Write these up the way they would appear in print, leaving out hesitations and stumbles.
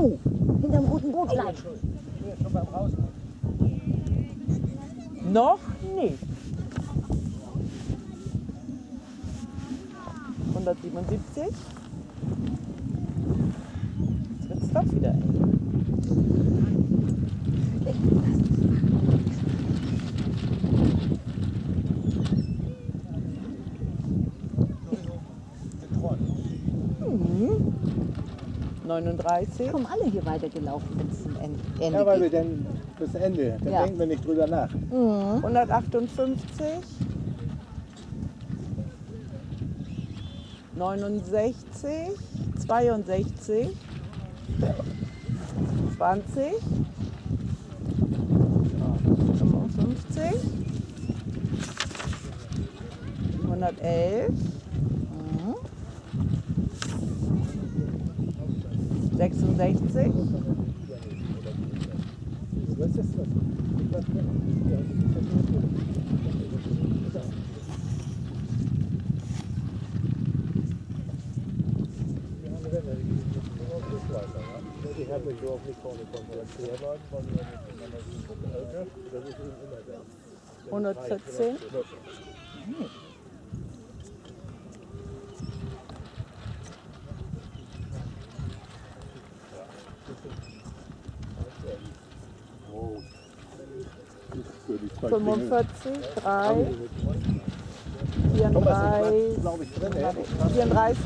Du, hinterm roten Boot bleiben. Hier, schon beim Rausnehmen. Noch nicht. 177. Jetzt wird es doch wieder eng. Mhm. 39. Kommen alle hier weitergelaufen, wenn es zum Ende Ja, weil wir geht. dann bis Ende, dann Ja. denken wir nicht drüber nach. 158. 69. 62. 20. 55. 111. 66. Was ist das? Die haben mich überhaupt nicht vorne konzentriert worden, weil wir miteinander gucken. Das ist eben immer da. 114. Oh. Das ist für die zwei 45. 3. Thomas, das 34. ist, glaube ich, drin. 34.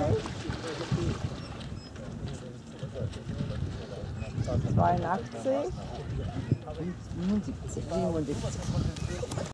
82. 77.